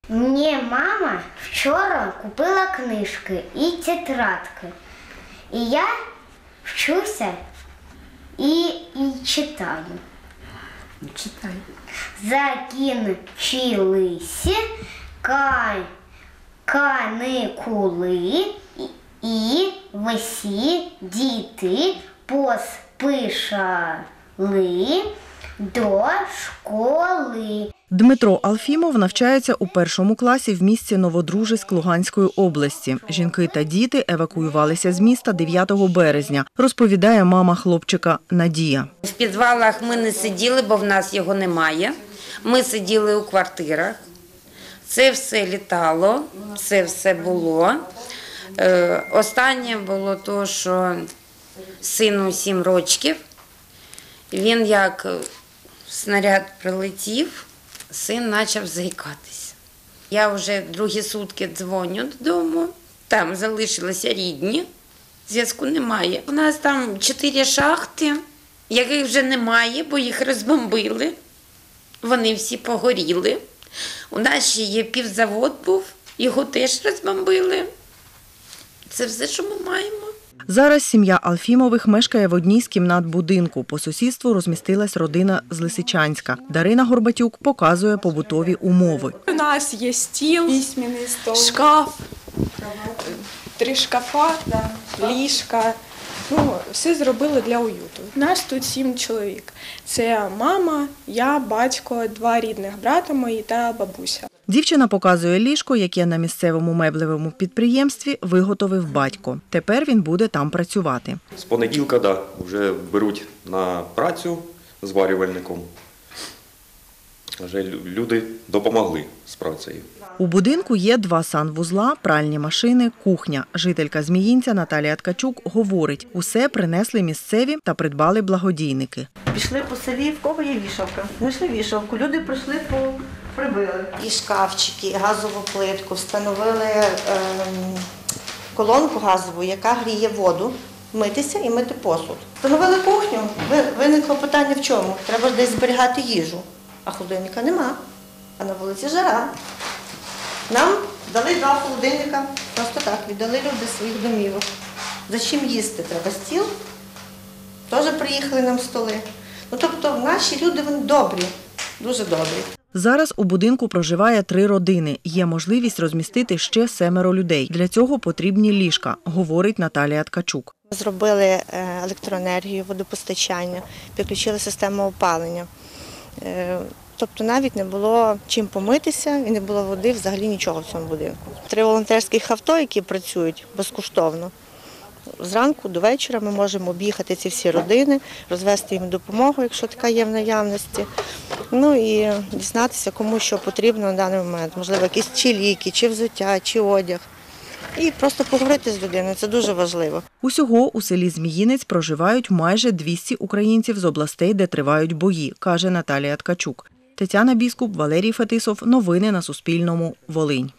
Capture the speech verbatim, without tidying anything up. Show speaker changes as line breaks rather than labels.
Мені мама вчора купила книжки і тетрадки. І я вчуся і, і читаю.
Читай.
Закінчилися ка- каникули і всі діти поспішали до школи.
Дмитро Алфімов навчається у першому класі в місті Новодружиськ Луганської області. Жінки та діти евакуювалися з міста дев'ятого березня, розповідає мама хлопчика Надія.
В підвалах ми не сиділи, бо в нас його немає. Ми сиділи у квартирах. Це все літало, це все було. Е, останнє було те, що сину сім років. Він як снаряд прилетів, син почав заїкатися. Я вже другі сутки дзвоню додому, там залишилися рідні, зв'язку немає. У нас там чотири шахти, яких вже немає, бо їх розбомбили. Вони всі погоріли. У нас ще є півзавод був, його теж розбомбили. Це все, що ми маємо.
Зараз сім'я Алфімових мешкає в одній з кімнат будинку. По сусідству розмістилась родина з Лисичанська. Дарина Горбатюк показує побутові умови.
У нас є стіл, письменний стол, шкаф, три шкафа, ліжка. Ну, все зробили для уюту. Нас тут сім чоловік. Це мама, я, батько, два рідних брата мої та бабуся.
Дівчина показує ліжко, яке на місцевому меблевому підприємстві виготовив батько. Тепер він буде там працювати.
З понеділка, да, вже беруть на працю зварювальником. Вже люди допомогли з працею.
У будинку є два санвузла, пральні машини, кухня. Жителька Зміїнця Наталія Ткачук говорить, усе принесли місцеві та придбали благодійники.
Пішли по селі, в кого є вішалка. Знайшли вішалку, люди прийшли, по... прибили.
І шкафчики, і газову плитку, встановили е, колонку газову, яка гріє воду, митися і мити посуд. Встановили кухню, виникло питання в чому? Треба ж десь зберігати їжу, а холодильника нема, а на вулиці жара. Нам дали два холодильника, просто так, віддали люди своїх домівок. За чим їсти? Треба стіл, теж приїхали нам столи. Ну, тобто наші люди, вони добрі, дуже добрі.
Зараз у будинку проживає три родини. Є можливість розмістити ще семеро людей. Для цього потрібні ліжка, говорить Наталія Ткачук.
Зробили електроенергію, водопостачання, підключили систему опалення. Тобто навіть не було чим помитися і не було води, взагалі нічого в цьому будинку. Три волонтерських авто, які працюють безкоштовно. Зранку до вечора ми можемо об'їхати ці всі родини, розвести їм допомогу, якщо така є в наявності. Ну і дізнатися, кому що потрібно на даний момент. Можливо, якісь чи ліки, чи взуття, чи одяг. І просто поговорити з людиною, це дуже важливо.
Усього у селі Зміїнець проживають майже двісті українців з областей, де тривають бої, каже Наталія Ткачук. Тетяна Біскуп, Валерій Фетисов. Новини на Суспільному. Волинь.